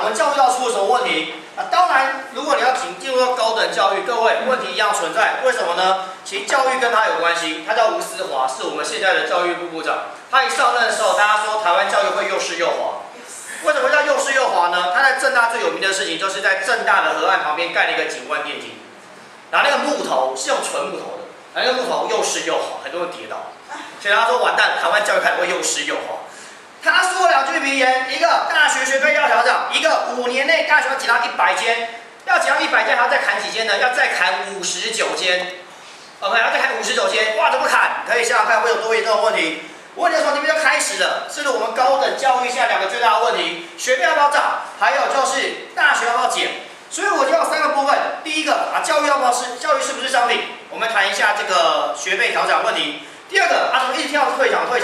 我们教育要出了什么问题？当然，如果你要进入到高等教育，各位问题一样存在。为什么呢？其实教育跟他有关系。他叫吴思华，是我们现在的教育部部长。他一上任的时候，大家说台湾教育会又湿又滑。为什么叫又湿又滑呢？他在政大最有名的事情，就是在政大的河岸旁边盖了一个景观电梯，然后那个木头是用纯木头的，那个木头又湿又滑，很多人跌倒。所以他说完蛋，台湾教育开始会又湿又滑。他说2句名言：一个大学学费要调涨，一个5年内大学要减到100间，要减到100间还要再砍几间呢？要再砍59间。OK， 要再砍59间，哇，怎么砍？可以想想看会有多严重的问题。问题从这边就开始了，这是我们高等教育现在2个最大的问题：学费要不要涨，还有就是大学要不要减。所以我就有3个部分。第一个教育要不要教育是不是商品？我们谈一下这个学费调涨问题。第二个怎么一直听到退场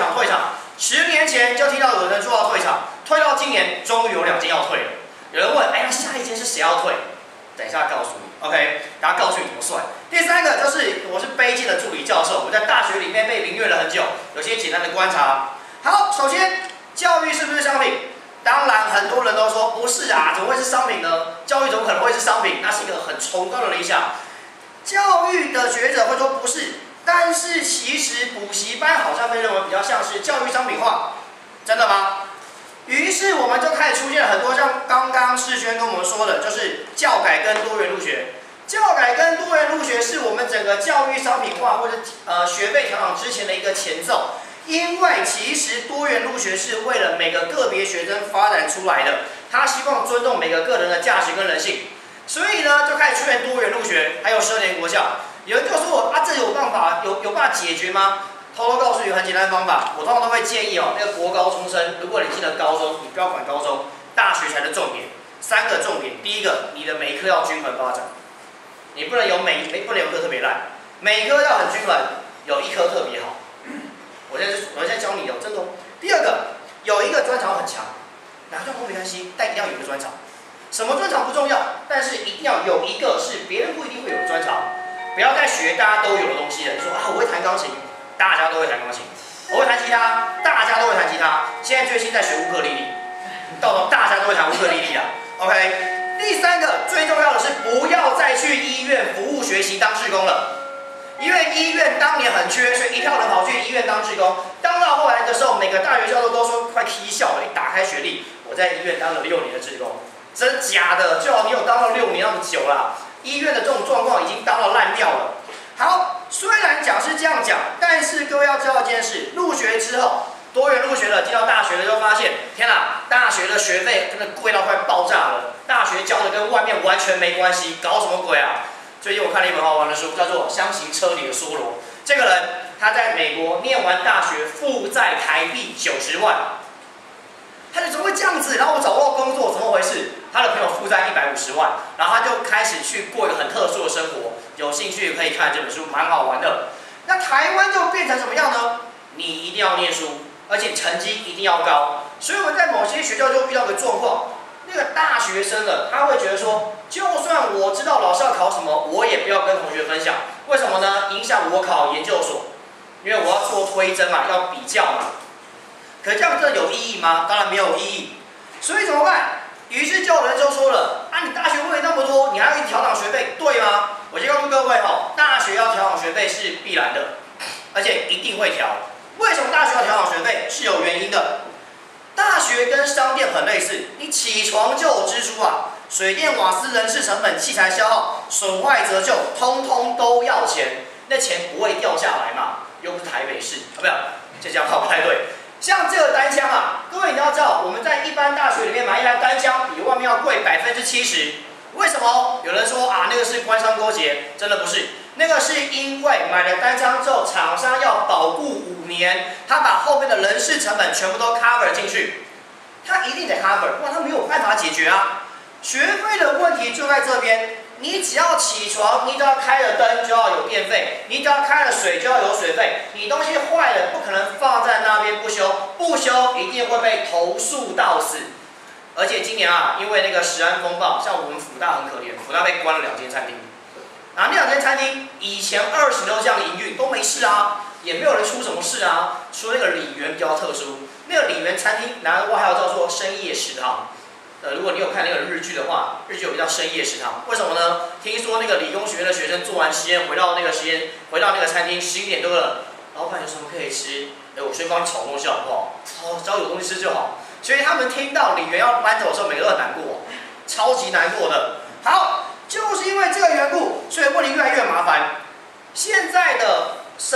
？10年前就听到有人说要退场，退到今年终于有2间要退了。有人问，那下一间是谁要退？等一下告诉你 ，OK， 大家告诉你怎么算。第3个就是我是卑贱的助理教授，我在大学里面被凌虐了很久，有些简单的观察。好，首先教育是不是商品？当然很多人都说不是啊，怎么会是商品呢？教育怎么可能会是商品？那是一个很崇高的理想。教育的学者会说不是，但是其实补习班好像被认为比较像是教育商品化，真的吗？于是我们就开始出现了很多像刚刚世轩跟我们说的，就是教改跟多元入学。教改跟多元入学是我们整个教育商品化或者学费调整之前的一个前奏，因为其实多元入学是为了每个个别学生发展出来的，他希望尊重每个个人的价值跟人性，所以呢就开始出现多元入学，还有12年国教。有人就说这有办法解决吗？偷偷告诉你很简单的方法，我通常都会建议那个国高中生，如果你进了高中，你不要管高中，大学才是重点。3个重点，第一个，你的每一科要均衡发展，你不能有不能有科特别烂，每科要很均衡，有1科特别好。我现在教你真的。第二个，有一个专长很强，哪个专长没关系，但一定要有一个专长。什么专长不重要，但是一定要有一个是别人不一定会有的专长。不要再学大家都有的东西了。你说我会弹钢琴，大家都会弹钢琴；我会弹吉他，大家都会弹吉他。现在最新在学乌克丽丽，到时候大家都会弹乌克丽丽啦。OK。第3个最重要的是，不要再去医院服务学习当志工了。因为医院当年很缺，所以一票人跑去医院当志工。当到后来的时候，每个大学教授都说快踢笑了。一打开学历，我在医院当了6年的志工，真假的？最好你有当到6年那么久啦。医院的这种状况已经当到烂掉了。好，虽然讲是这样讲，但是各位要知道一件事：入学之后，多元入学了，进到大学了，就发现，天哪，大学的学费真的贵到快爆炸了。大学教的跟外面完全没关系，搞什么鬼啊？最近我看了一本好玩的书，叫做《箱型车里的梭罗》。这个人他在美国念完大学，负债台币90万。他就怎么会这样子？然后我找不到工作，怎么回事？他的朋友负债150万，然后他就开始去过一个很特殊的生活。有兴趣可以看这本书，蛮好玩的。那台湾就变成什么样呢？你一定要念书，而且成绩一定要高。所以我们在某些学校就遇到个状况，那个大学生了，他会觉得说，就算我知道老师要考什么，我也不要跟同学分享。为什么呢？影响我考研究所，因为我要做推甄嘛，要比较嘛。可这样真的有意义吗？当然没有意义。所以怎么办？于是就有人就说了：你大学会那么多，你还要一直调涨学费，对吗？我先告诉各位大学要调涨学费是必然的，而且一定会调。为什么大学要调涨学费？是有原因的。大学跟商店很类似，你起床就有支出啊，水电、瓦斯、人事成本、器材消耗、损坏折旧，通通都要钱。那钱不会掉下来嘛？又不是台北市，没有，这讲话不太对。像这个单枪各位你要知道，我们在一般大学里面买一台单枪比外面要贵70%。为什么？有人说那个是官商勾结，真的不是。那个是因为买了单枪之后，厂商要保固5年，他把后面的人事成本全部都 cover 进去，他一定得 cover， 不然他没有办法解决啊。学费的问题就在这边。你只要起床，你只要开了灯就要有电费，你只要开了水就要有水费。你东西坏了不可能放在那边不修，不修一定会被投诉到死。而且今年因为那个食安风暴，像我们辅大很可怜，辅大被关了2间餐厅。那2间餐厅以前20年都这样营运都没事也没有人出什么事除了那个李园比较特殊，那个李园餐厅拿个外号叫做深夜食堂。 如果你有看那个日剧的话，日剧有个叫深夜食堂，为什么呢？听说那个理工学院的学生做完实验回到那个餐厅11点多了，老板有什么可以吃？我先帮你炒东西好不好？只要有东西吃就好。所以他们听到李元要搬走的时候，每个都很难过，超级难过的。好，就是因为这个缘故，所以问题越来越麻烦。现在的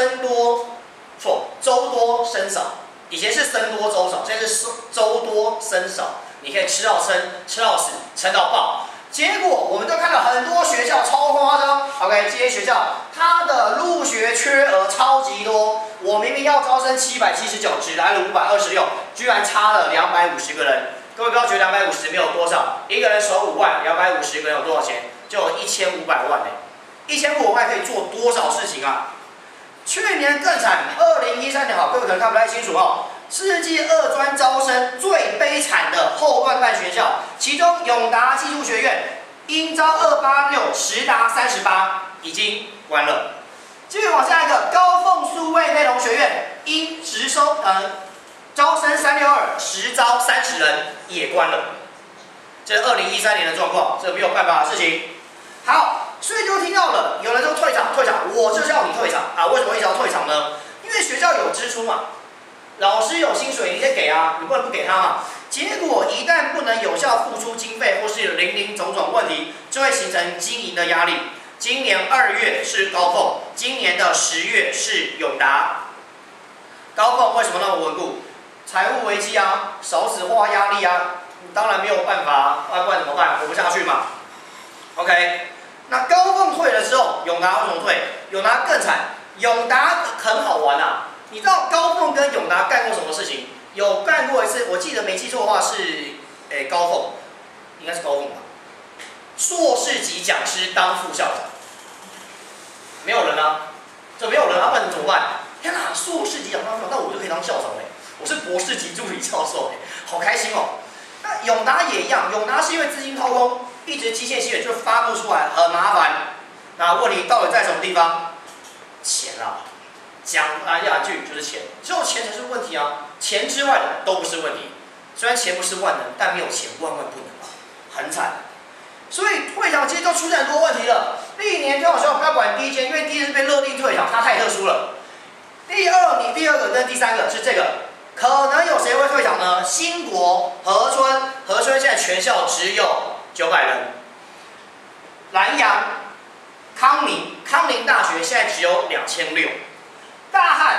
粥多生少，以前是僧多粥少，现在是粥多生少。你可以吃到撑，吃到死，撑到爆。结果我们就看到很多学校超夸张。OK， 这些学校它的入学缺额超级多。我明明要招生779，只来了526，居然差了250个人。各位不要觉得250没有多少，一个人收5万，250个人有多少钱？就有1500万1500万可以做多少事情啊？去年更惨，2013年各位可能看不太清楚哦。世纪二专招生最悲惨的后段班学校，其中永达技术学院应招286，实达38，已经关了。继续往下一个，高凤数位内容学院因招生362，实招30人，也关了。这是2013年的状况，这没有办法的事情。好，所以就听到了，有人说退场，我就是要你退场啊！为什么一直要退场呢？因为学校有支出嘛。老师有薪水，你得给啊，你不能不给他嘛。结果一旦不能有效付出经费，或是有零种种问题，就会形成经营的压力。今年2月是高凤，今年的10月是永达。高凤为什么那么稳固？财务危机啊，少子化压力啊，当然没有办法，不然怎么办？活不下去嘛。OK， 那高凤退了之后，永达为什么退？永达更惨，永达很好玩啊。你知道高凤跟永达干过什么事情？有干过一次，我记得没记错的话是，高凤，应该是高凤吧。硕士级讲师当副校长，没有人啊，这没有人啊，不然怎么办？天哪，硕士级讲师当副校长，那我就可以当校长嘞！我是博士级助理教授嘞，好开心哦。那永达也一样，永达是因为资金掏空，一直机械薪水就发不出来，很麻烦。那问题到底在什么地方？钱啊。讲来讲去就是钱，只有钱才是问题啊！钱之外的都不是问题。虽然钱不是万能，但没有钱万万不能啊，很惨。所以退场其实就出现很多问题了。历年退场学校不要管第一间，因为第一间是被勒令退场，它太特殊了。第二个跟第3个是这个，可能有谁会退场呢？新国、和春现在全校只有900人。南洋、康宁大学现在只有2600。大汉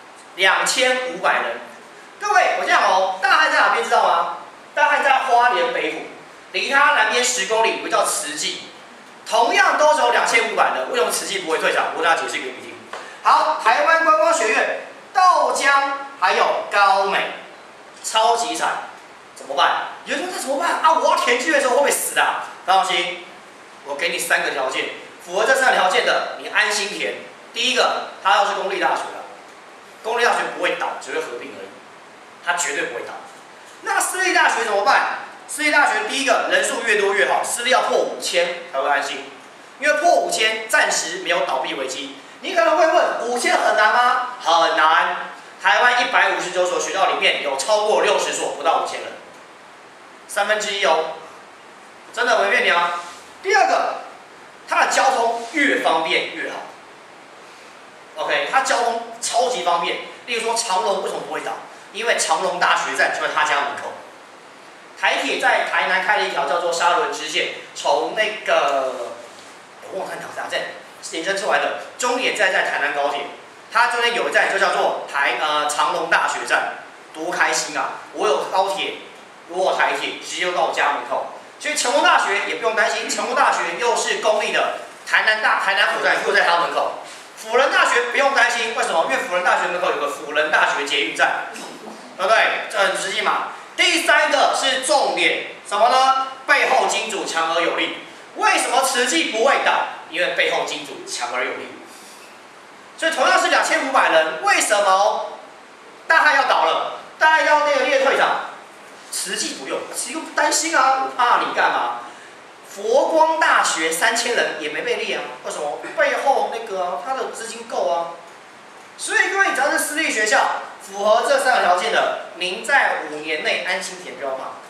2500人，各位，我这样哦，大汉在哪边知道吗？大汉在花莲北埔，离它南边10公里，有个叫慈济，同样都是有2500人，为什么慈济不会退场？我跟大家解释给你听。好，台湾观光学院、豆浆还有高美，超级惨，怎么办？有人说这怎么办啊？我要填志愿的时候会不会死啊？不放心，我给你3个条件，符合这3个条件的，你安心填。第一个，它要是公立大学了，公立大学不会倒，只会合并而已，它绝对不会倒。那私立大学怎么办？私立大学第一个人数越多越好，私立要破5000才会安心，因为破5000暂时没有倒闭危机。你可能会问，5000很难吗？很难。台湾159所学校里面有超过60所不到5000人，1/3哦，真的没骗你啊。第二个，它的交通越方便越好。OK， 它交通超级方便。例如说长荣为什么不会倒？因为长荣大学站就在他家门口。台铁在台南开了一条叫做沙仑支线，从那个我忘了哪条站延伸出来的，终点站在台南高铁。它中间有一站就叫做长荣大学站，多开心啊！我有高铁，我有台铁，直接到我家门口。所以成功大学也不用担心，成功大学又是公立的，台南火车站又在他门口。辅仁大学不用担心，为什么？因为辅仁大学门口有个辅仁大学捷运站，对不对？这很实际嘛。第3个是重点，什么呢？背后金主强而有力。为什么慈济不会倒？因为背后金主强而有力。所以同样是2500人，为什么大汉要倒了？大汉要那个列退场，慈济不用，慈济不担心啊，我怕你干嘛？佛光大学3000人也没被列啊，为什么？背后那个他的资金够啊。所以各位，只要是私立学校符合这3个条件的，您在5年内安心填，不要怕，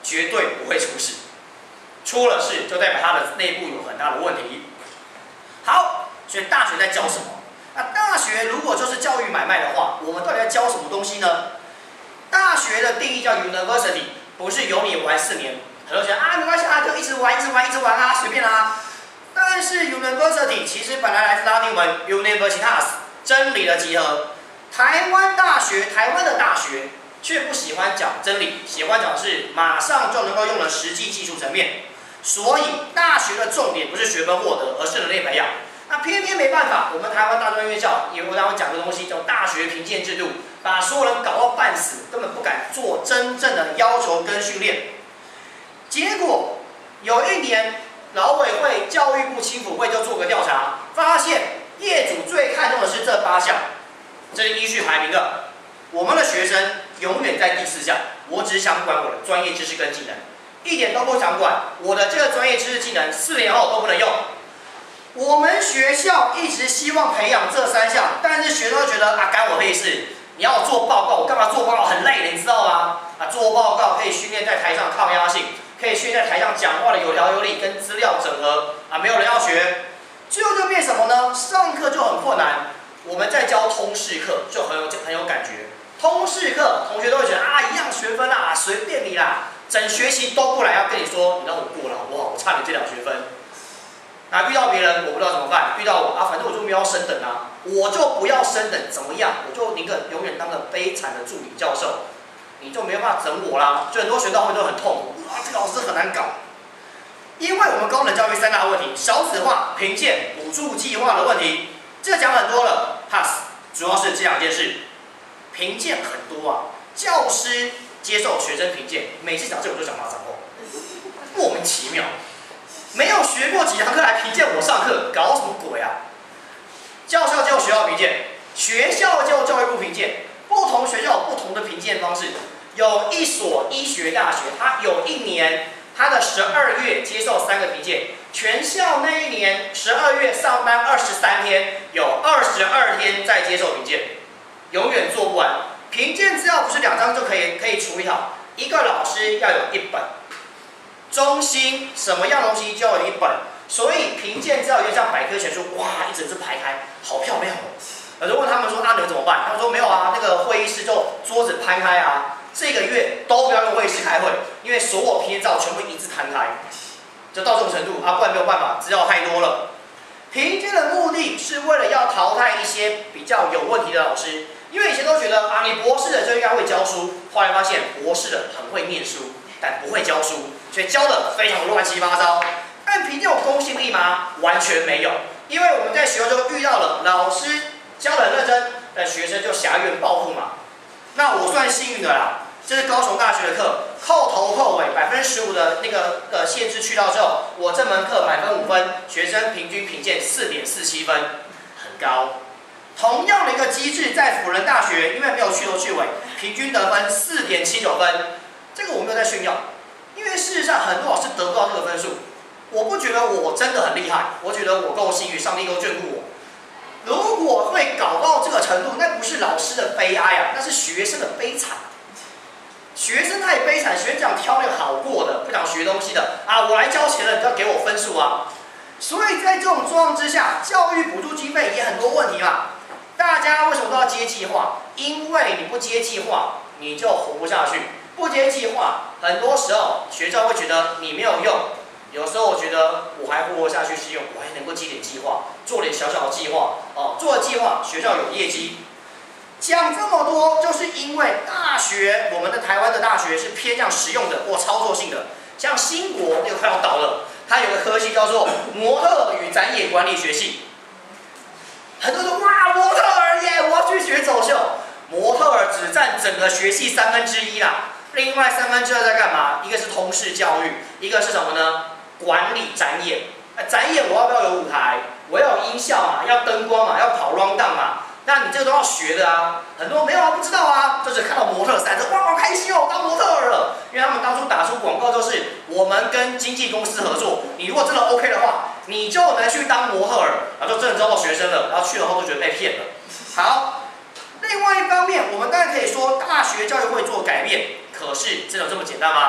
绝对不会出事。出了事就代表它的内部有很大的问题。好，所以大学在教什么？那大学如果就是教育买卖的话，我们到底在教什么东西呢？大学的定义叫 university， 不是由你玩4年。很多人讲啊，没关系啊，就一直玩啊，随便啊。但是 university 其实本来来自拉丁文 universitas， 真理的集合。台湾的大学却不喜欢讲真理，喜欢讲的是马上就能够用的实际技术层面。所以大学的重点不是学分获得，而是能力培养。那偏偏没办法，我们台湾大专院校也会让我讲个东西叫大学评鉴制度，把所有人搞到半死，根本不敢做真正的要求跟训练。结果有一年，劳委会、教育部青辅会就做个调查，发现业主最看重的是这8项，这是依序排名的。我们的学生永远在第4项，我只想管我的专业知识跟技能，一点都不想管我的这个专业知识技能4年后都不能用。我们学校一直希望培养这3项，但是学生都觉得啊，干我屁事！你要我做报告，我干嘛做报告？很累的，你知道吗？啊，做报告可以训练在台上抗压性，可以训练在台上讲话的有条有理，跟资料整合啊，没有人要学。最后就变什么呢？上课就很困难。我们在教通识课就很有感觉。通识课同学都会觉得啊，一样学分啦，随便你啦，整学期都不来，要跟你说，你让我过了好不好？我差你这2学分。遇到别人我不知道怎么办，遇到我啊，反正我就没有要升等啊，我就不要升等，怎么样？我就宁可永远当个悲惨的助理教授，你就没有办法整我啦。就很多学到会都很痛苦，啊，这个老师很难搞。因为我们高等教育3大问题：少子化、评鉴、补助计划的问题，这讲很多了。pass 主要是这2件事，评鉴很多啊，教师接受学生评鉴，每次讲这我就想骂脏话，莫名其妙。没有学过几堂课来评鉴我上课，搞什么鬼啊？教校就学校评鉴，学校就教育部评鉴，不同学校有不同的评鉴方式。有一所医学大学，它有1年，它的12月接受3个评鉴，全校那一年12月上班23天，有22天在接受评鉴，永远做不完。评鉴资料不是2张就可以处理好，一个老师要有1本。中心什么样的东西就要有1本，所以评鉴资料有点像百科全书，哇，一整只排开，好漂亮哦。有人问他们说，你们怎么办？他们说没有啊，那个会议室就桌子摊开啊，这个月都不要用会议室开会，因为所有评鉴资料全部一字摊开，就到这种程度啊，不然没有办法，资料太多了。评鉴的目的是为了要淘汰一些比较有问题的老师，因为以前都觉得啊，你博士的就应该会教书，后来发现博士的很会念书，但不会教书。所以教的非常乱七八糟，但评鉴有公信力吗？完全没有，因为我们在学校就遇到了老师教得很认真，但学生就狭怨报复嘛。那我算幸运的啦，这是高雄大学的课，扣头扣尾15%的那个限制去到之后，我这门课满分5分，学生平均评鉴4.47分，很高。同样的一个机制在辅仁大学，因为没有去头去尾，平均得分4.79分，这个我没有在炫耀。因为事实上，很多老师得不到这个分数，我不觉得我真的很厉害，我觉得我够幸运，上帝够眷顾我。如果会搞到这个程度，那不是老师的悲哀啊，那是学生的悲惨。学生太悲惨，学生讲挑那个好过的，不想学东西的啊，我来交钱了，你就要给我分数啊。所以在这种状况之下，教育补助经费也很多问题嘛。大家为什么都要接计划？因为你不接计划，你就活不下去。不接计划，很多时候学校会觉得你没有用。有时候我觉得我还活下去是用，我还能够接点计划，做点小小的计划哦，做了计划，学校有业绩。讲这么多，就是因为大学，我们的台湾的大学是偏向实用的或操作性的。像新国那个快要倒了，它有个科系叫做模特与展演管理学系。很多人说哇，模特儿耶，我要去学走秀。模特儿只占整个学系1/3啦。另外2/3在干嘛？一个是通识教育，一个是什么呢？管理展演。展演我要不要有舞台？我要有音效嘛，要灯光嘛，要跑 round down 嘛。那你这个都要学的啊。很多没有啊，不知道啊，就是看到模特赛，哇，好开心哦，当模特儿了。因为他们当初打出广告就是我们跟经纪公司合作，你如果真的 OK 的话，你就能去当模特儿，然后就真的招到学生了，然后去了后就觉得被骗了。好。另外一方面，我们当然可以说大学教育会做改变，可是真的有这么简单吗？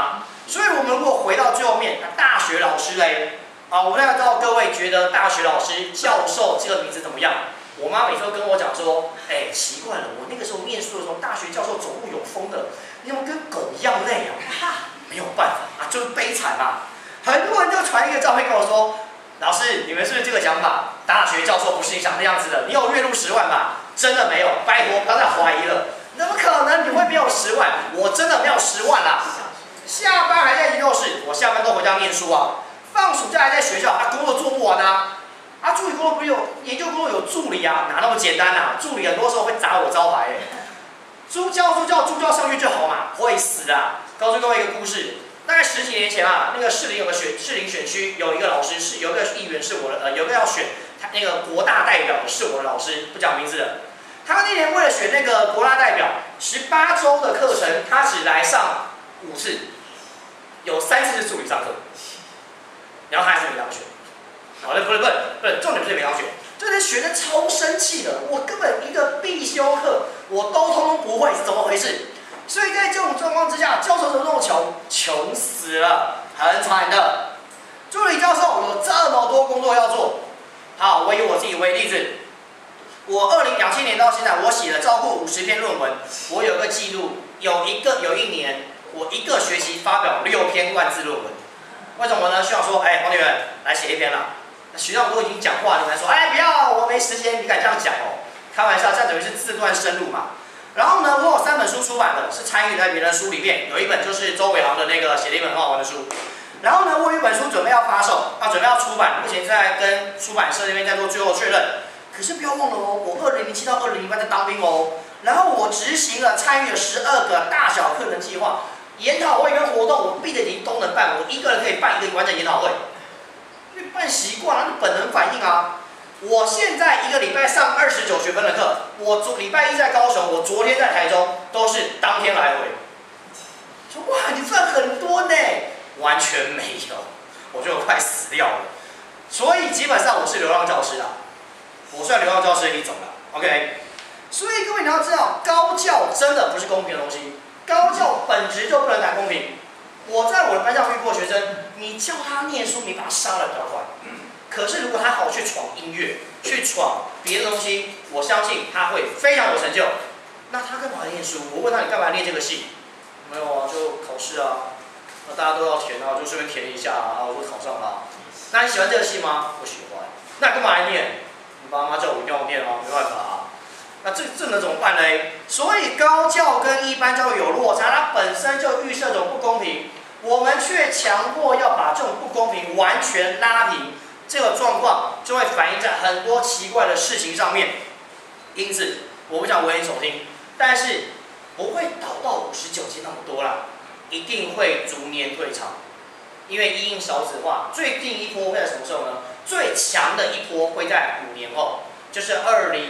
所以我们如果回到最后面，那大学老师嘞，我不知道各位觉得大学老师、教授这个名字怎么样？我妈每次都跟我讲说，奇怪了，我那个时候念书的时候，大学教授走路有风的，你怎么跟狗一样累啊？没有办法啊，就是悲惨啊。很多人就传一个照片跟我说，老师，你们是不是这个想法？大学教授不是你想那样子的，你有月入10万吧？真的没有，拜托不要再怀疑了。怎么可能你会没有10万？我真的没有10万啦。下班还在研究室，我下班都回家念书啊。放暑假还在学校，工作做不完啊。助理工作不是有研究工作有助理啊？哪那么简单啊？助理很多时候会砸我招牌助教上去就好嘛，会死啊！告诉各位一个故事，大概10几年前啊，那个士林选区有一个老师有一个议员是我的，有一个要选他那个国大代表是我的老师，不讲名字的。他那年为了选那个国大代表，18周的课程，他只来上5次，有3次是助理上课，然后他还是没当选。不是，重点不是没当选，这人学的超生气的，我根本一个必修课我都通通不会，是怎么回事？所以在这种状况之下，教授怎么那么穷死了，很惨的。助理教授有这么多工作要做，好，我以我自己为例子，我2007年到现在，我写了超过50篇论文，我有个记录，有一年我一个学期发表6篇万字论文，为什么呢？学长说，黄女人来写一篇啦。学长都已经讲话了，你还说，不要，我没时间，你敢这样讲哦？开玩笑，这样等于是自断生路嘛。然后呢，我有3本书出版的，是参与在别人的书里面，有一本就是周伟航的那个写了一本很好玩的书。然后呢，我有一本书准备要发售，准备要出版，目前在跟出版社那边在做最后确认。可是不要忘了哦，我2007到2008在当兵哦，然后我参与了12个大小课程计划、研讨会跟活动，我闭着眼睛都能办，我一个人可以办一个完整研讨会。因为办习惯了，那本能反应啊。我现在一个礼拜上29学分的课，我礼拜一在高雄，我昨天在台中，都是当天来回。说哇，你赚很多呢？完全没有，我觉得我快死掉了。所以基本上我是流浪教师啊，我算流浪教师的一种了。OK， 所以各位你要知道，高教真的不是公平的东西，高教本质就不能谈公平。我在我的班上遇过学生，你叫他念书，你把他杀了比较快。可是如果他好去闯音乐，去闯别的东西，我相信他会非常有成就。那他干嘛念书？我问他你干嘛念这个系？没有啊，就考试啊。那大家都要填啊，就顺便填一下啊，我就考上了。那你喜欢这个系吗？不喜欢。那你干嘛来念？你爸妈叫我一定要念啊，没办法啊。那这能怎么办呢？所以高教跟一般教育有落差，它本身就预设这种不公平。我们却强迫要把这种不公平完全拉平，这个状况就会反映在很多奇怪的事情上面。因此，我不想危言耸听，但是不会倒到59届那么多啦，一定会逐年退场。因为因应少子化，最近一波会在什么时候呢？最强的一波会在5年后，就是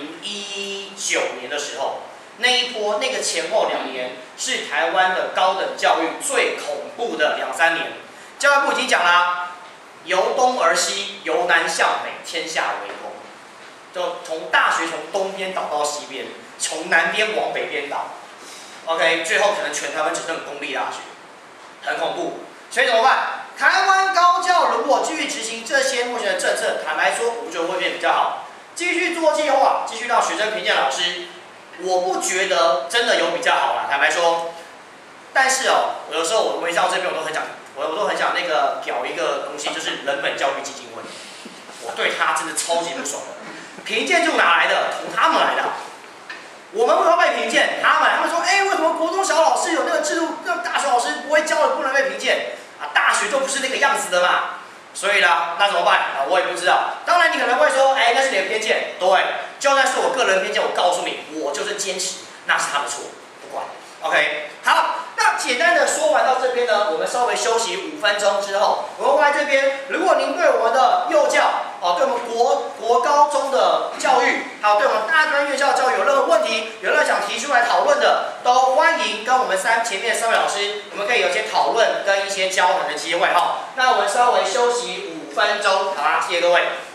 2019年的时候。那一波那个前后2年是台湾的高等教育最恐怖的2、3年。教育部已经讲啦，由东而西，由南向北，天下为公。就从大学从东边倒到西边，从南边往北边倒。OK， 最后可能全台湾只剩公立大学，很恐怖。所以怎么办？台湾高教如果继续执行这些目前的政策，坦白说，我觉得会变比较好。继续做计划，继续让学生评鉴老师。我不觉得真的有比较好啦，坦白说。但是有的时候我微笑这边我都很想那个搞一个东西，就是人本教育基金会。我对他真的超级不爽的。评鉴就哪来的？从他们来的。我们为什么被评鉴？他们说，为什么国中小老师有那个制度，那大学老师不会教的不能被评鉴啊？大学就不是那个样子的嘛。所以呢，那怎么办啊？我也不知道。当然，你可能会说，那是你的偏见。对，就算是我个人偏见，我告诉你，我就是坚持，那是他的错，不管。OK， 好，那简单的说完到这边呢，我们稍微休息5分钟之后，我们回来这边。如果您对我们的幼教，对我们国高中的教育，还有对我们大专院校教育有任何问题，有任何想提出来讨论的，都欢迎跟我们前面3位老师，我们可以有些讨论跟一些交谈的机会哈。那我们稍微休息5分钟，好啦，谢谢各位。